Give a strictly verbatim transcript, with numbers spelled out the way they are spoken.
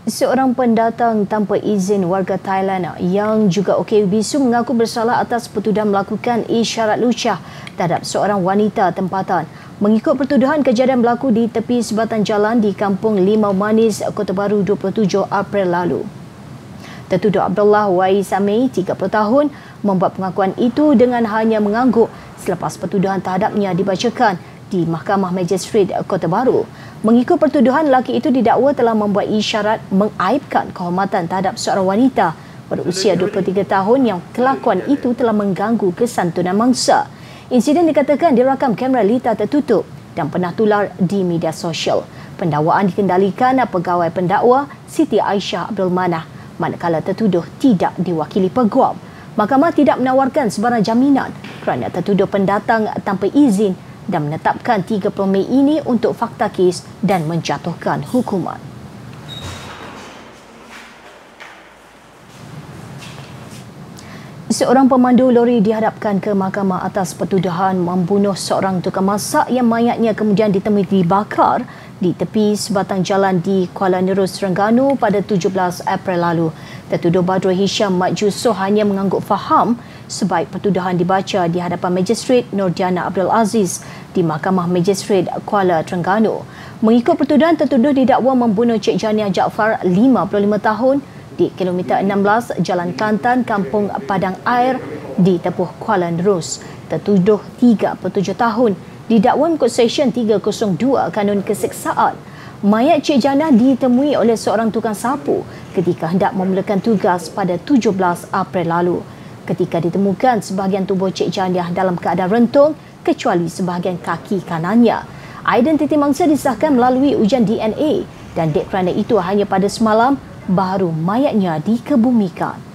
Seorang pendatang tanpa izin warga Thailand yang juga okey bisu mengaku bersalah atas pertuduhan melakukan isyarat lucah terhadap seorang wanita tempatan. Mengikut pertuduhan, kejadian berlaku di tepi sebatan jalan di Kampung Limau Manis, Kota Baru dua puluh tujuh April lalu. Tertuduh Abdullah Wais Amei, tiga puluh tahun, membuat pengakuan itu dengan hanya mengangguk selepas pertuduhan terhadapnya dibacakan di Mahkamah Magistrate Kota Baru. Mengikut pertuduhan, lelaki itu didakwa telah membuat isyarat mengaibkan kehormatan terhadap seorang wanita berusia dua puluh tiga tahun yang kelakuan itu telah mengganggu kesantunan mangsa. Insiden dikatakan dirakam kamera lita tertutup dan pernah tular di media sosial. Pendakwaan dikendalikan pegawai pendakwa Siti Aisyah Abdul Manah, manakala tertuduh tidak diwakili peguam. Mahkamah tidak menawarkan sebarang jaminan kerana tertuduh pendatang tanpa izin dan menetapkan tiga puluh Mei ini untuk fakta kes dan menjatuhkan hukuman. Seorang pemandu lori dihadapkan ke mahkamah atas pertuduhan membunuh seorang tukang masak yang mayatnya kemudian ditemui dibakar di tepi sebatang jalan di Kuala Nerus, Terengganu pada tujuh belas April lalu. Tertuduh Badrul Hisham Mat Jusoh hanya mengangguk faham sebaik pertuduhan dibaca di hadapan Magistrate Nordiana Abdul Aziz di Mahkamah Magistrate Kuala Terengganu. Mengikut pertuduhan, tertuduh didakwa membunuh Cik Janiah Jaafar, lima puluh lima tahun, di kilometer enam belas Jalan Kelantan, Kampung Padang Air di Tepuh Kuala Nerus. Tertuduh tiga puluh tujuh tahun, didakwa mengikut Seksyen tiga kosong dua Kanun Keseksaan. Mayat Cik Janiah ditemui oleh seorang tukang sapu ketika hendak memulakan tugas pada tujuh belas April lalu. Ketika ditemukan, sebahagian tubuh Cik Janiah dalam keadaan rentung kecuali sebahagian kaki kanannya. Identiti mangsa disahkan melalui ujian D N A dan dek kerana itu hanya pada semalam baru mayatnya dikebumikan.